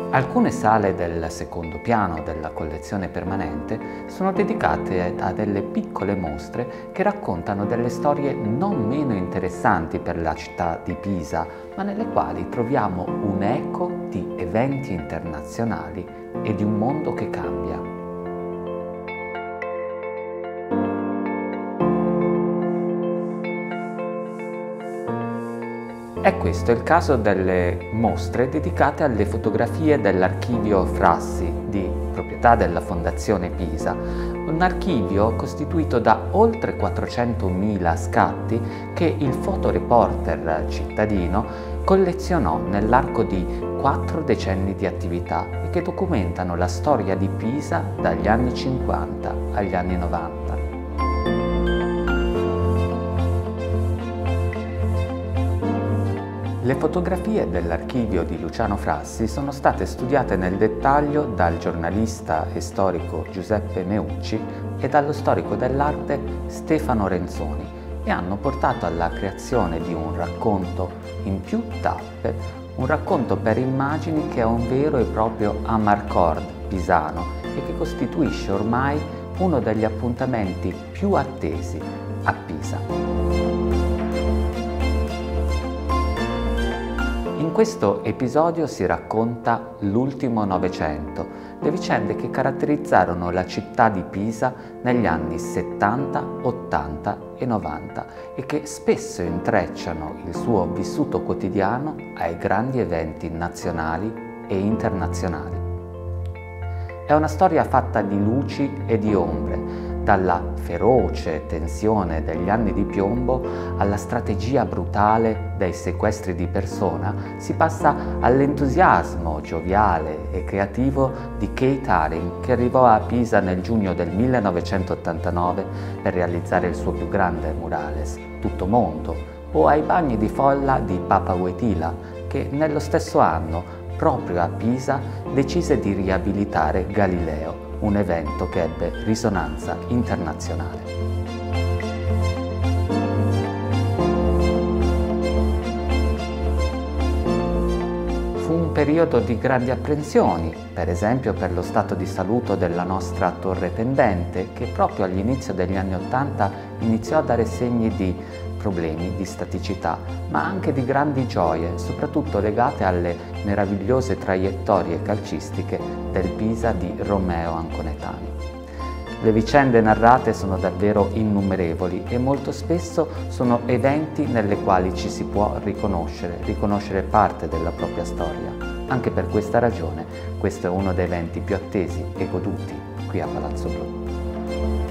Alcune sale del secondo piano della collezione permanente sono dedicate a delle piccole mostre che raccontano delle storie non meno interessanti per la città di Pisa, ma nelle quali troviamo un eco di eventi internazionali e di un mondo che cambia. È questo il caso delle mostre dedicate alle fotografie dell'Archivio Frassi, di proprietà della Fondazione Pisa, un archivio costituito da oltre 400.000 scatti che il fotoreporter cittadino collezionò nell'arco di 4 decenni di attività e che documentano la storia di Pisa dagli anni 50 agli anni 90. Le fotografie dell'archivio di Luciano Frassi sono state studiate nel dettaglio dal giornalista e storico Giuseppe Meucci e dallo storico dell'arte Stefano Renzoni e hanno portato alla creazione di un racconto in più tappe, un racconto per immagini che è un vero e proprio amarcord pisano e che costituisce ormai uno degli appuntamenti più attesi a Pisa. In questo episodio si racconta l'ultimo Novecento, le vicende che caratterizzarono la città di Pisa negli anni 70, 80 e 90 e che spesso intrecciano il suo vissuto quotidiano ai grandi eventi nazionali e internazionali. È una storia fatta di luci e di ombre, dalla feroce tensione degli anni di piombo alla strategia brutale dei sequestri di persona, si passa all'entusiasmo gioviale e creativo di Keith Haring, che arrivò a Pisa nel giugno del 1989 per realizzare il suo più grande murales, Tutto Mondo, o ai bagni di folla di Papa Wojtyla, che nello stesso anno, proprio a Pisa, decise di riabilitare Galileo, un evento che ebbe risonanza internazionale. Fu un periodo di grandi apprensioni, per esempio per lo stato di salute della nostra torre pendente, che proprio all'inizio degli anni '80 iniziò a dare segni di problemi di staticità, ma anche di grandi gioie, soprattutto legate alle meravigliose traiettorie calcistiche del Pisa di Romeo Anconetani. Le vicende narrate sono davvero innumerevoli e molto spesso sono eventi nelle quali ci si può riconoscere parte della propria storia. Anche per questa ragione, questo è uno dei eventi più attesi e goduti qui a Palazzo Blu.